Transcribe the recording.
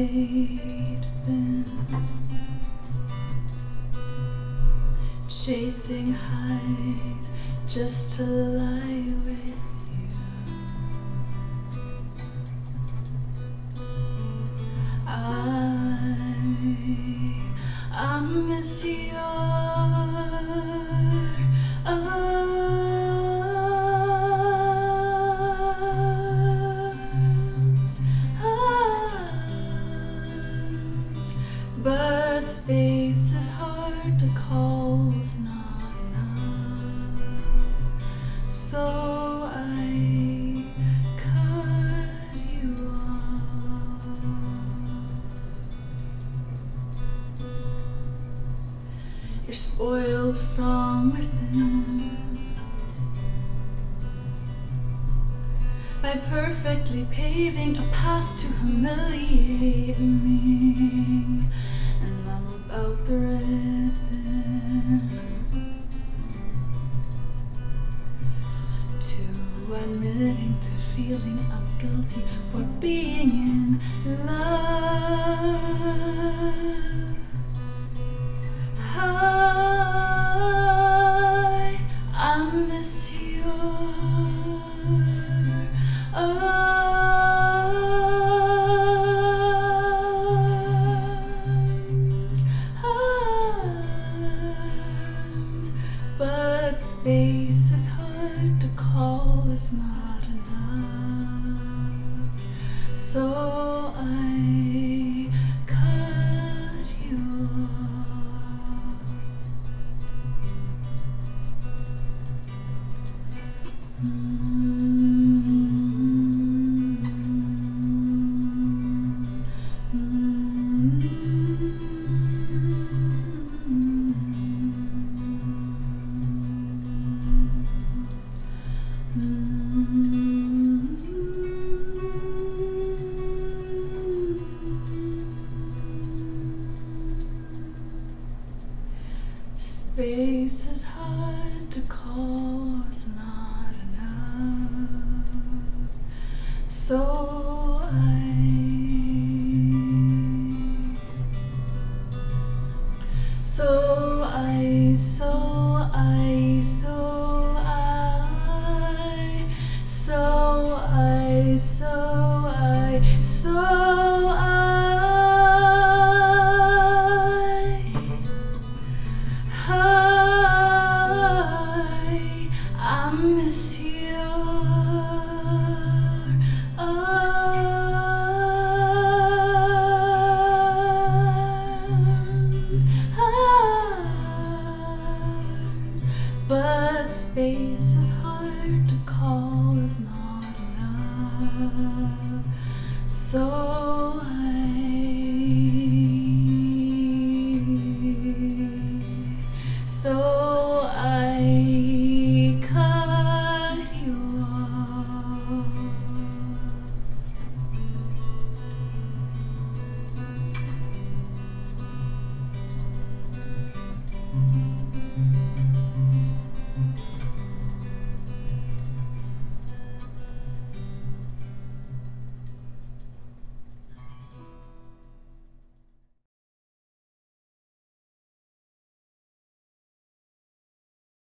I'd been chasing highs just to lie with you. I miss your arms, but space is hard to call, it's not enough, so I cut you off. You're spoiled from within by perfectly paving a path to humiliate me, and I'm about the red bin to admitting to feeling I'm guilty for being in love. I miss your arms, but space is hard to call, it's not enough, so I